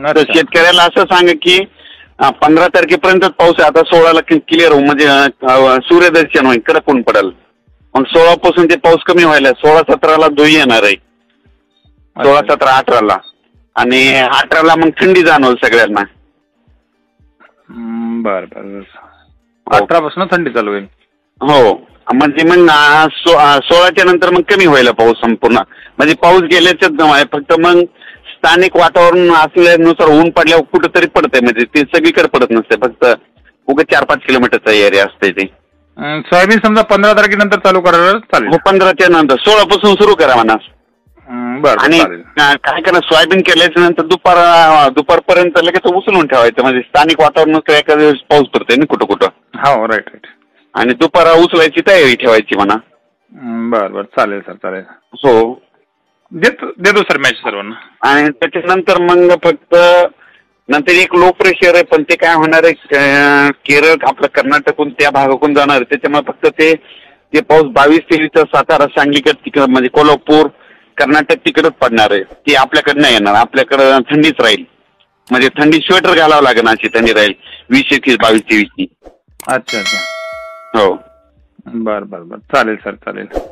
तर शेतकऱ्याला असं सांगा की 15 तारखेपर्यंतच पाऊस आहे. आता 16ला क्लिअर होऊ म्हणजे सूर्यदर्शन होईल, कडक ऊन पडेल. मग 16 पासून ते पाऊस कमी व्हायला 16-17ला धुई येणार आहे. 16-17-18ला आणि 18ला मग थंडी जाणवल सगळ्यांना. बर बर 18 पासून थंडी चालू होईल. हो म्हणजे मग 16च्या नंतर मग कमी व्हायला पाऊस संपूर्ण. म्हणजे पाऊस गेल्याच्याच फक्त मग स्थानिक वातावरण असल्यानुसार ऊन पडल्यावर कुठंतरी पडतंय. म्हणजे ते सगळीकडे पडत नसते, फक्त उगा 4-5 किलोमीटरचा एरिया असते ते. सोयाबीन समजा 15 तारखेनंतर चालू करायला चालेल. हो 15च्या नंतर 16 पासून सुरू करा म्हणा. आणि चालेल. काय करा सोयाबीन केल्याच्या नंतर दुपारपर्यंत लगेच उचलून ठेवायचं. म्हणजे स्थानिक वातावरणात एखाद्या दिवस पाऊस पडतोय ना कुठं कुठं. हो राईट राईट. आणि दुपारा उचलायची तयारी ठेवायची म्हणा. बर बर चालेल सर चालेल. हो देतो सर मॅच सर्वांना. आणि त्याच्यानंतर मग फक्त नंतर एक लो प्रेशर आहे, पण ते काय होणार आहे केरळ आपलं कर्नाटकून त्या भागातून जाणार आहे. त्याच्यामुळे फक्त ते पाऊस 22-23 सातारा सांगलीकडे तिकडं म्हणजे कोल्हापूर कर्नाटक तिकडच पडणार आहे. ती आपल्याकडे नाही येणार. आपल्याकडं थंडीच राहील. म्हणजे थंडी स्वेटर घालावं लागेल अशी थंडी राहील 20-21-22-23. अच्छा अच्छा. हो बर बर बर चालेल सर चालेल.